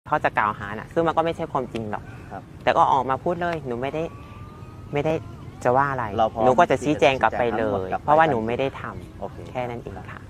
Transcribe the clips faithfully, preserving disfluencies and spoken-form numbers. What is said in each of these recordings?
เขาจะกล่าวหาน่ะซึ่งมันก็ไม่ใช่ความจริงหรอกแต่ก็ออกมาพูดเลยหนูไม่ได้ไม่ได้จะว่าอะไรหนูก็จะชี้แจงกลับไปเลยเพราะว่าหนูไม่ได้ทำแค่นั้นเองค่ะ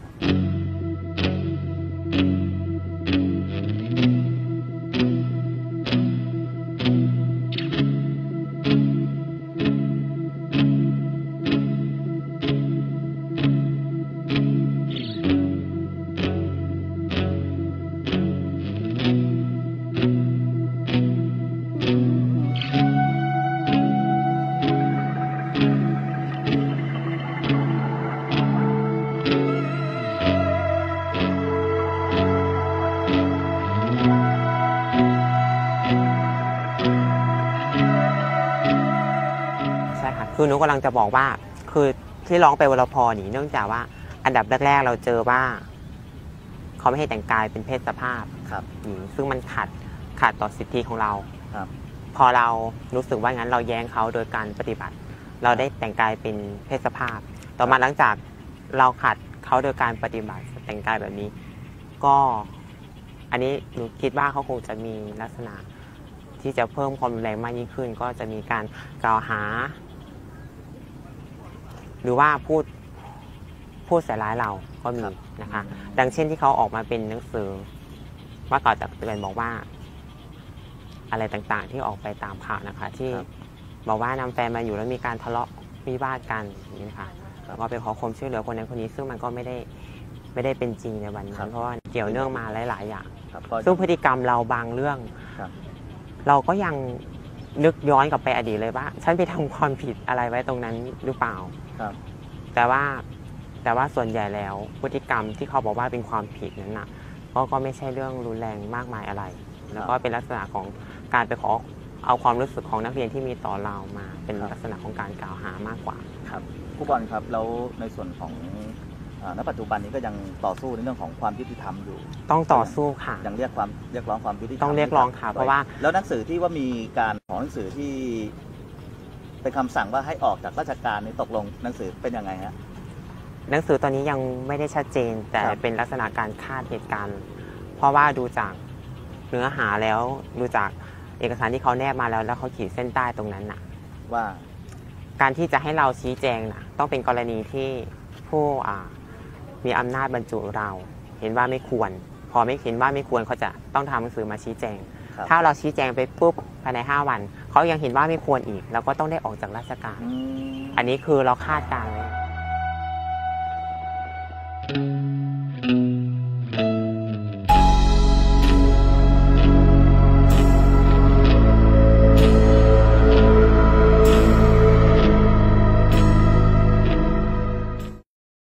คือหนูกำลังจะบอกว่าคือที่ร้องไปวรพรนี่เนื่องจากว่าอันดับแรกๆเราเจอว่าเขาไม่ให้แต่งกายเป็นเพศสภาพหญิงซึ่งมันขัดขัดต่อสิทธิของเราพอเรารู้สึกว่างั้นเราแย้งเขาโดยการปฏิบัติเราได้แต่งกายเป็นเพศสภาพต่อมาหลังจากเราขัดเขาโดยการปฏิบัติแต่งกายแบบนี้ก็อันนี้หนูคิดว่าเขาคงจะมีลักษณะที่จะเพิ่มความรุนแรงมากยิ่งขึ้นก็จะมีการกล่าวหาหรือว่าพูดพูดใส่ร้ายเราก็มีนะคะดังเช่นที่เขาออกมาเป็นหนังสือว่าก่อนจากเตือนบอกว่าอะไรต่างๆที่ออกไปตามข่าวนะคะที่บอกว่านำแฟนมาอยู่แล้วมีการทะเลาะวิวาทกันอย่างนี้นะคะแล้วก็ไปขอความช่วยเหลือคนนั้นคนนี้ซึ่งมันก็ไม่ได้ไม่ได้เป็นจริงในวันนั้นเพราะว่าเกี่ยวเนื่องมาหลายๆอย่างซึ่งพฤติกรรมเราบางเรื่องเราก็ยังนึกย้อนกลับไปอดีตเลยว่าฉันไปทำความผิดอะไรไว้ตรงนั้นหรือเปล่าแต่ว่าแต่ว่าส่วนใหญ่แล้วพฤติกรรมที่เขาบอกว่าเป็นความผิดนั้นนะก็ก็ไม่ใช่เรื่องรุนแรงมากมายอะไรแล้วก็เป็นลักษณะของการไปขอเอาความรู้สึกของนักเรียนที่มีต่อเรามาเป็นลักษณะของการกล่าวหามากกว่าครับผู้บอลครับแล้วในส่วนของณปัจจุบันนี้ก็ยังต่อสู้ในเรื่องของความยุติธรรมอยู่ต้องต่อสู้ค่ะยังเรียกความเรียกร้องความยุติธรรมต้องเรียกร้องค่ะเพราะว่าแล้วหนังสือที่ว่ามีการของหนังสือที่เป็นคำสั่งว่าให้ออกจากราชการนี่ตกลงหนังสือเป็นยังไงฮะหนังสือตอนนี้ยังไม่ได้ชัดเจนแต่เป็นลักษณะการคาดเหตุการณ์เพราะว่าดูจากเนื้อหาแล้วดูจากเอกสารที่เขาแนบมาแล้วแล้วเขาขีดเส้นใต้ตรงนั้นน่ะว่าการที่จะให้เราชี้แจงน่ะต้องเป็นกรณีที่ผู้อ่ามีอำนาจบรรจุเราเห็นว่าไม่ควรพอไม่เห็นว่าไม่ควรเขาจะต้องทำหนังสือมาชี้แจงถ้าเราชี้แจงไปปุ๊บภายในห้าวันเขายังเห็นว่าไม่ควรอีกเราก็ต้องได้ออกจากราชการอันนี้คือเราคาดการณ์